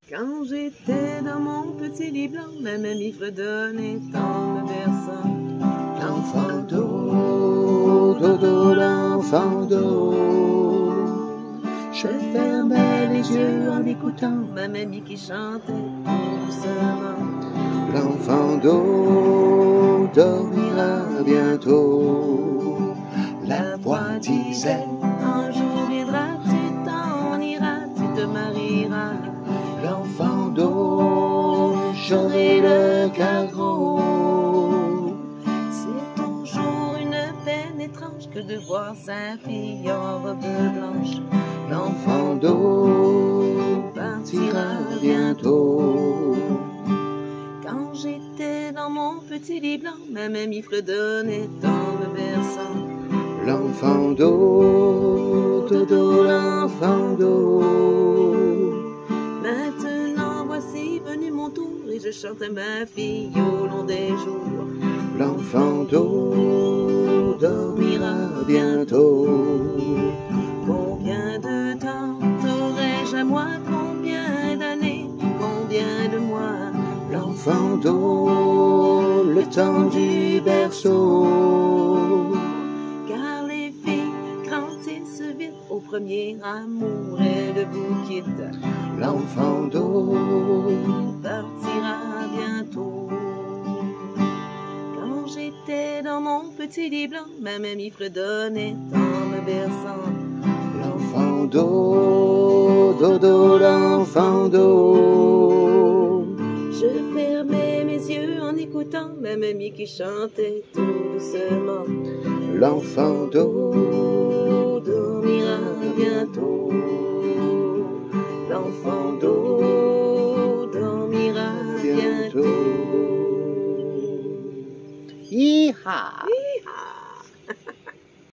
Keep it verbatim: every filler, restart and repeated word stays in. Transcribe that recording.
Quand j'étais dans mon petit lit blanc, ma mamie fredonnait en me berçant. L'enfant d'eau, dodo, l'enfant d'eau. Je fermais les yeux en écoutant ma mamie qui chantait doucement. L'enfant d'eau dormira bientôt. La voix disait, un jour viendra-tu, t'en iras, tu te marieras. l'enfant d'eau, j'aurai le cœur gros. C'est toujours une peine étrange que de voir sa fille en robe blanche. L'enfant d'eau partira bientôt. Quand j'étais dans mon petit lit blanc, ma mamie fredonnait en me berçant. L'enfant d'eau, dodo, l'enfant d'eau. Maintenant voici venu mon tour et je chante à ma fille au long des jours. L'enfant d'eau dormira bientôt. Combien de temps t'aurais-je à moi? Combien d'années? Combien de mois? L'enfant d'eau, le temps du berceau. Car les filles grandissent vite, au premier amour elles vous quittent. L'enfant d'eau partira bientôt. Quand j'étais dans mon petit lit blanc, ma mamie fredonnait en me berçant. L'enfant d'eau, dodo, l'enfant d'eau. Je fermais mes yeux en écoutant ma mamie qui chantait tout doucement. L'enfant d'eau dormira bientôt. L'enfant d'eau dormira bientôt. Hi-ha! Hi-ha!